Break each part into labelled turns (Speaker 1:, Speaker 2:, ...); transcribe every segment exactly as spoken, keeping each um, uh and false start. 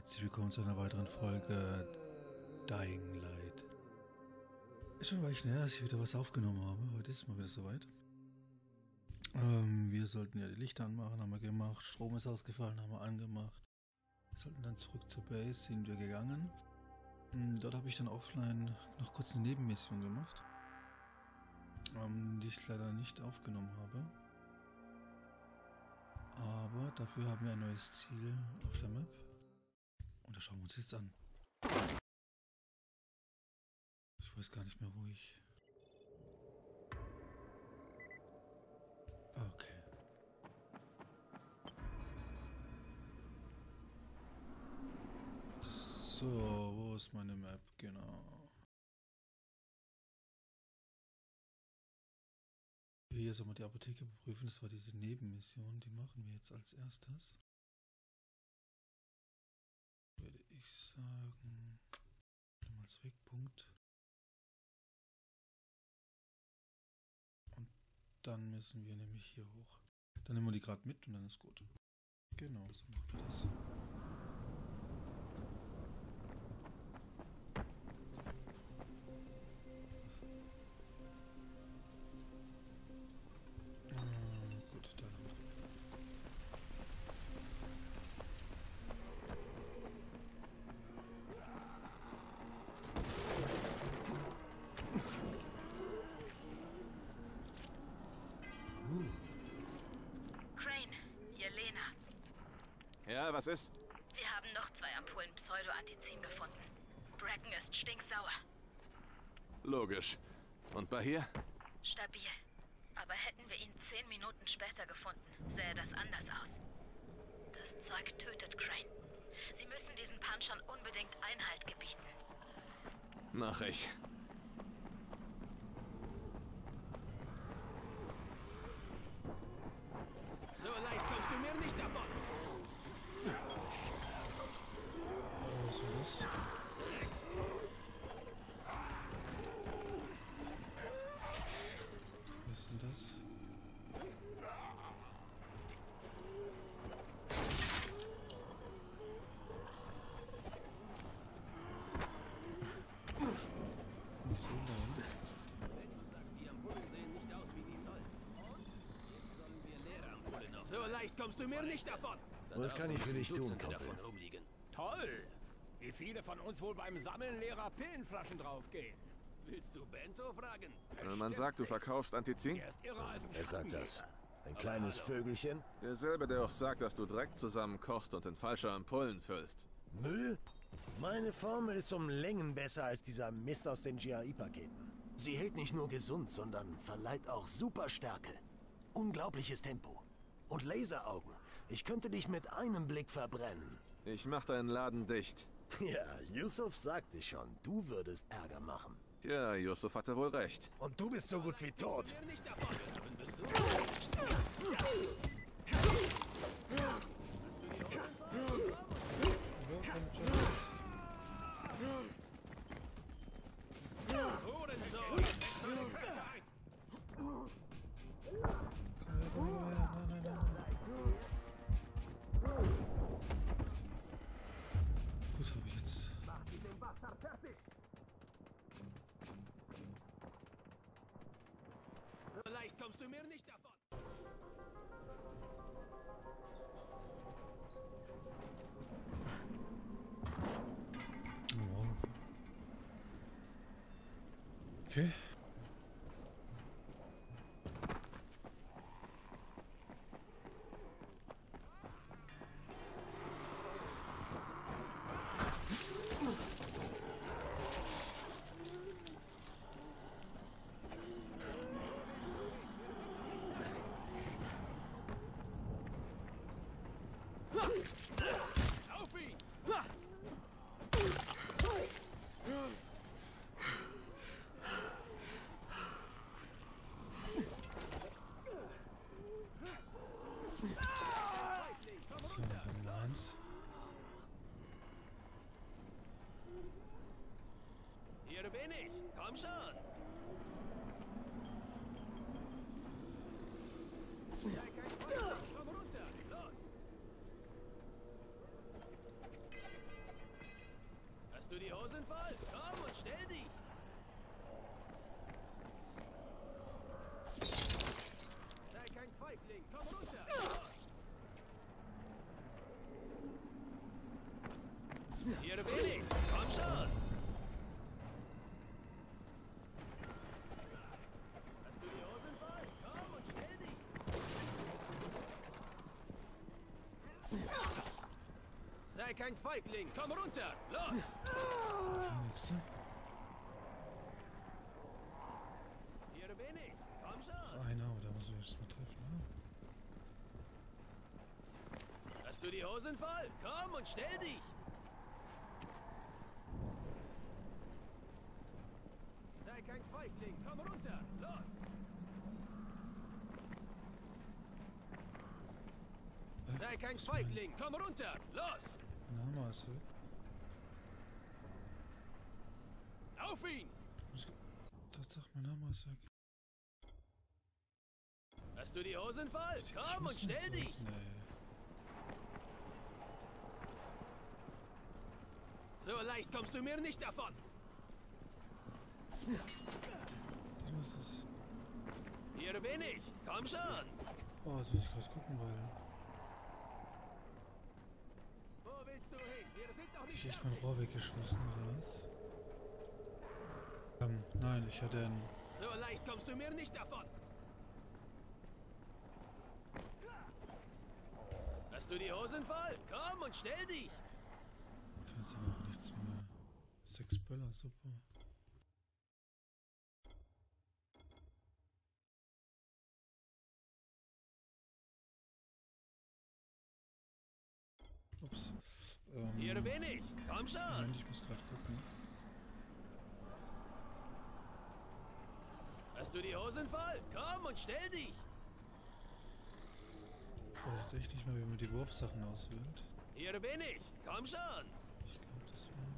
Speaker 1: herzlich willkommen zu einer weiteren Folge Dying Light. Ist schon ein Weilchen her, dass ich wieder was aufgenommen habe. Heute ist es mal wieder soweit. Ähm, wir sollten ja die Lichter anmachen, haben wir gemacht. Strom ist ausgefallen, haben wir angemacht. Wir sollten dann zurück zur Base, sind wir gegangen. Dort habe ich dann offline noch kurz eine Nebenmission gemacht, ähm, die ich leider nicht aufgenommen habe. Aber dafür haben wir ein neues Ziel auf der Map. Und das schauen wir uns jetzt an. Ich weiß gar nicht mehr, wo ich... Okay. So, wo ist meine Map? Genau. Hier soll man die Apotheke überprüfen. Das war diese Nebenmission. Die machen wir jetzt als erstes. Würde ich sagen... Als Wegpunkt. Und dann müssen wir nämlich hier hoch. Dann nehmen wir die gerade mit und dann ist gut. Genau, so machen wir das. Ah, gut, da lang.
Speaker 2: Crane, hier Lena.
Speaker 3: Ja, was ist?
Speaker 2: Wir haben noch zwei Ampullen Pseudo-Antizin gefunden. Bracken ist stinksauer.
Speaker 3: Logisch. Und Bahir?
Speaker 2: Stabil. Aber hätten wir ihn zehn Minuten später gefunden, sähe das anders aus. Das Zeug tötet Crane. Sie müssen diesen Punchern unbedingt Einhalt gebieten.
Speaker 3: Mach ich.
Speaker 4: So leicht kommst du mir nicht davon.
Speaker 1: Was ist das?
Speaker 4: Rex.
Speaker 1: Was ist denn das? Und so lang.
Speaker 4: Die Ampullen sehen nicht aus, wie sie sollen. Und jetzt sollen wir leere Ampullen noch. So leicht kommst du mir nicht davon.
Speaker 5: Was kann ich für dich tun,
Speaker 4: davon
Speaker 5: Kumpel?
Speaker 4: rumliegen.
Speaker 6: Toll! Wie viele von uns wohl beim Sammeln leerer Pillenflaschen draufgehen?
Speaker 4: Willst du Bento fragen?
Speaker 3: Äh, Man sagt, du verkaufst Antizin?
Speaker 6: Er ist irrer als ein
Speaker 5: Wer sagt das?
Speaker 6: Schattenjäger.
Speaker 5: Ein kleines Vögelchen?
Speaker 3: Derselbe, der auch sagt, dass du Dreck zusammen kochst und in falsche Ampullen füllst.
Speaker 5: Müll? Meine Formel ist um Längen besser als dieser Mist aus den G A I-Paketen. Sie hält nicht nur gesund, sondern verleiht auch Superstärke. Unglaubliches Tempo. Und Laseraugen. Ich könnte dich mit einem Blick verbrennen.
Speaker 3: Ich mach deinen Laden dicht.
Speaker 5: Ja, Yusuf sagte schon, du würdest Ärger machen.
Speaker 3: Tja, Yusuf hatte wohl recht.
Speaker 5: Und du bist so gut wie tot.
Speaker 4: Mir nicht davon. Wir haben Besuch. Hurensohn.
Speaker 1: Nein, nein, nein. Gut, habe ich jetzt.
Speaker 4: So leicht kommst du mir nicht davon.
Speaker 1: Wow. Okay.
Speaker 4: Auf ihn!
Speaker 1: So, Nummer eins.
Speaker 4: Hier bin ich. Komm schon. Komm runter. Los. Hosen voll? Komm und stell dich! Sei kein Feigling, komm runter! Hier bin ich, komm schon! Hast du die Hosen voll? Komm und stell dich! Sei kein Feigling, komm runter! Los!
Speaker 1: Nächste.
Speaker 4: Hier bin ich, komm schon!
Speaker 1: Einer, aber da muss ich jetzt mal treffen. Ah.
Speaker 4: Hast du die Hosen voll? Komm und stell dich! Sei kein Feigling, komm runter! Los!
Speaker 1: Äh,
Speaker 4: Sei kein
Speaker 1: was ist mein-
Speaker 4: Feigling, komm runter! Los!
Speaker 1: Mein Name ist weg.
Speaker 4: Auf ihn!
Speaker 1: Tatsache, mein Name ist weg.
Speaker 4: Hast du die Hosen voll? Komm und
Speaker 1: Geschmissen
Speaker 4: stell
Speaker 1: ist
Speaker 4: dich!
Speaker 1: das? Nee.
Speaker 4: So leicht kommst du mir nicht davon!
Speaker 1: Das ist...
Speaker 4: Hier bin ich! Komm schon!
Speaker 1: Oh, jetzt muss ich gerade gucken, weil...
Speaker 4: Wo willst du hin? Wir sind noch
Speaker 1: Hab
Speaker 4: nicht
Speaker 1: ich echt mein
Speaker 4: fertig.
Speaker 1: Rohr weggeschmissen, oder was? Ähm, nein, ich hatte einen...
Speaker 4: So leicht kommst du mir nicht davon! Hast du die Hosen voll? Komm und stell dich!
Speaker 1: Kann jetzt aber auch nichts mehr. Sechs Böller, super. Ups. Ähm,
Speaker 4: Hier bin ich! Komm schon!
Speaker 1: Moment, ich muss gerade gucken.
Speaker 4: Hast du die Hosen voll? Komm und stell dich!
Speaker 1: Ich weiß jetzt echt nicht mehr, wie man die Wurfsachen auswählt.
Speaker 4: Hier bin ich! Komm schon!
Speaker 1: Ich glaube, das war...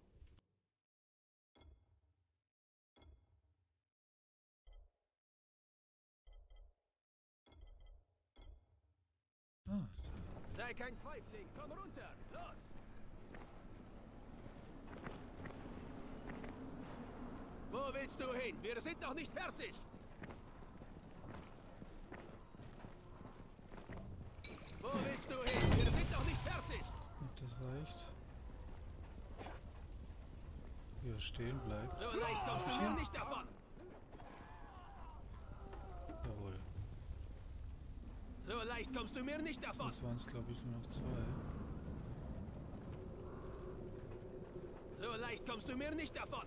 Speaker 1: Ah, da.
Speaker 4: Sei kein Feigling! Komm runter! Los! Wo willst du hin? Wir sind noch nicht fertig! Wo willst du hin? Wir sind noch nicht fertig!
Speaker 1: Und das reicht. Wie er stehen bleibt.
Speaker 4: So leicht kommst du mir nicht davon!
Speaker 1: Jawohl.
Speaker 4: So leicht kommst du mir nicht davon!
Speaker 1: Das waren es, glaube ich, nur noch zwei.
Speaker 4: So leicht kommst du mir nicht davon!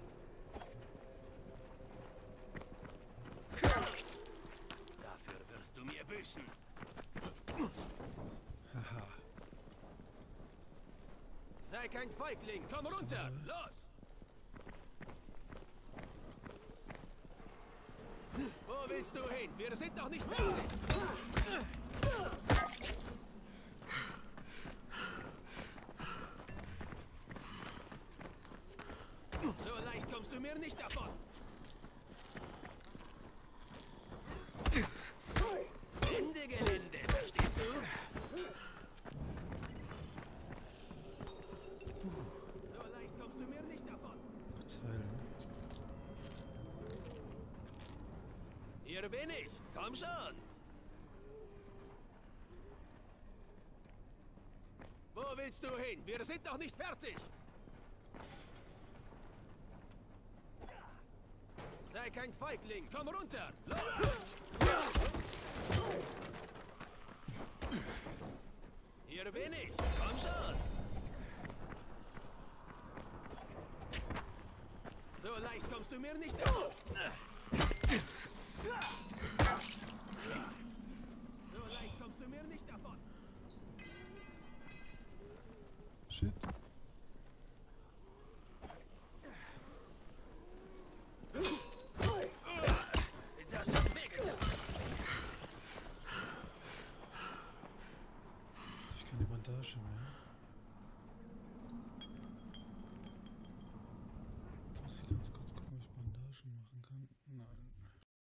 Speaker 4: Dafür wirst du mir büßen!
Speaker 1: Haha.
Speaker 4: Sei kein Feigling! Komm runter! Los! Wo willst du hin? Wir sind noch nicht fertig! So leicht kommst du mir nicht davon! Ende Gelände, verstehst du? So leicht kommst du mir nicht davon!
Speaker 1: Kurz heilen.
Speaker 4: Hier bin ich! Komm schon! Wo willst du hin? Wir sind noch nicht fertig! Sei kein Feigling! Komm runter! Los! Hier bin ich! Komm schon! So leicht kommst du mir nicht davon! So leicht kommst du mir nicht davon!
Speaker 1: Shit.
Speaker 4: Das hat wehgetan!
Speaker 1: Ich keine Bandage mehr. Jetzt muss ich ganz kurz gucken, ob ich Bandagen machen kann. Nein.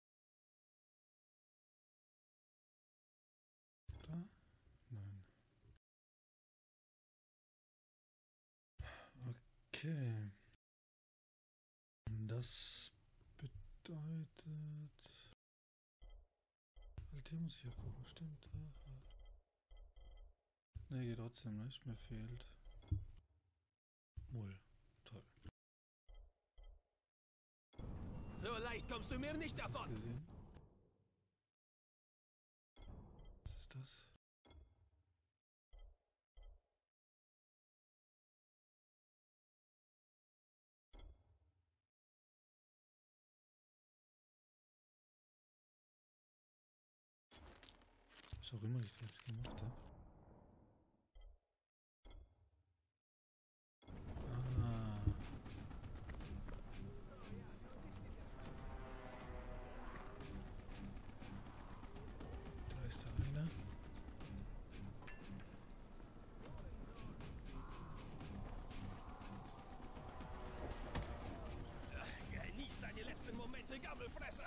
Speaker 1: Da? Nein. Okay. das bedeutet... Halt, hier muss ich ja gucken, stimmt. Aha. Ne, geht trotzdem nicht, mir fehlt... Mull. Toll.
Speaker 4: So leicht kommst du mir nicht
Speaker 1: Hast
Speaker 4: davon.
Speaker 1: du gesehen? Was ist das? Was auch immer ich jetzt gemacht habe. Ah. Da ist da einer.
Speaker 4: Genieß deine letzten Momente, Gammelfresser.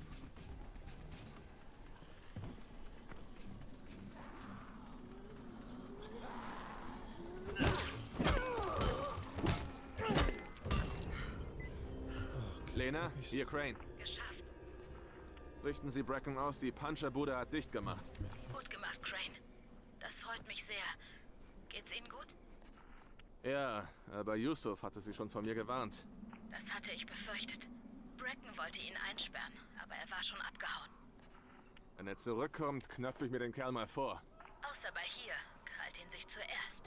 Speaker 3: Lena, hier Crane.
Speaker 2: Geschafft.
Speaker 3: Richten Sie Bracken aus, die Puncherbude hat dicht gemacht.
Speaker 2: Gut gemacht, Crane. Das freut mich sehr. Geht's Ihnen gut?
Speaker 3: Ja, aber Yusuf hatte Sie schon von mir gewarnt.
Speaker 2: Das hatte ich befürchtet. Bracken wollte ihn einsperren, aber er war schon abgehauen.
Speaker 3: Wenn er zurückkommt, knöpfe ich mir den Kerl mal vor.
Speaker 2: Außer bei hier, krallt ihn sich zuerst.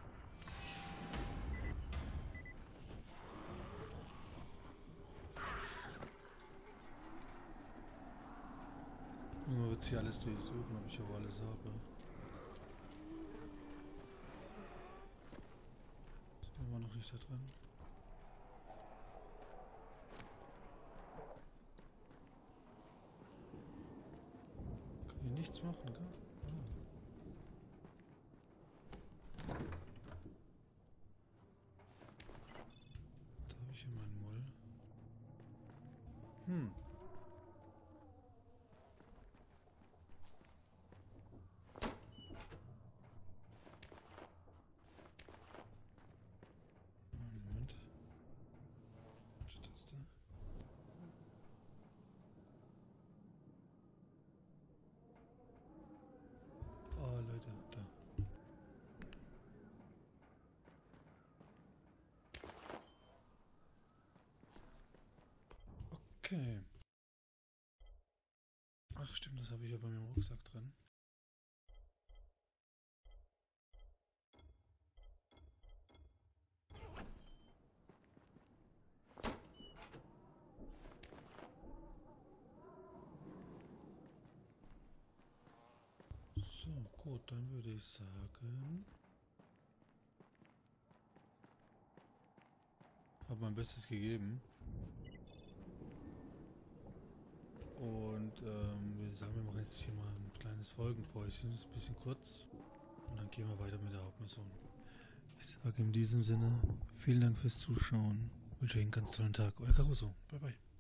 Speaker 1: Nur wird hier alles durchsuchen, ob ich auch alles habe. Sind wir noch nicht da drin? Kann hier nichts machen, gell? Ah. Da habe ich hier meinen Mull. Hm. Moment. Falsche Taste. Oh, Leute, da. Okay. Ach stimmt, das habe ich ja bei mir im Rucksack drin. So, gut, dann würde ich sagen... Habe mein Bestes gegeben. Und ähm, würde sagen, wir machen jetzt hier mal ein kleines Folgenpäuschen, ist ein bisschen kurz. Und dann gehen wir weiter mit der Hauptmission. Ich sage in diesem Sinne, vielen Dank fürs Zuschauen. Ich wünsche euch einen ganz tollen Tag. Euer Caruso. Bye bye.